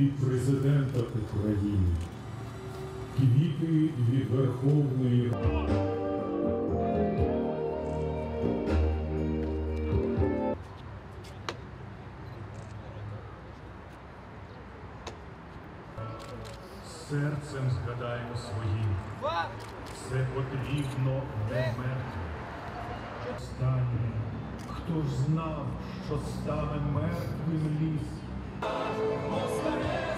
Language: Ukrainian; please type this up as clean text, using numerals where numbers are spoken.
від президента України, квіти від Верховної Ради. Серцем згадаємо своїм, це потрібно не мертвим. Останнє, хто ж знав, що стане мертвим ліс.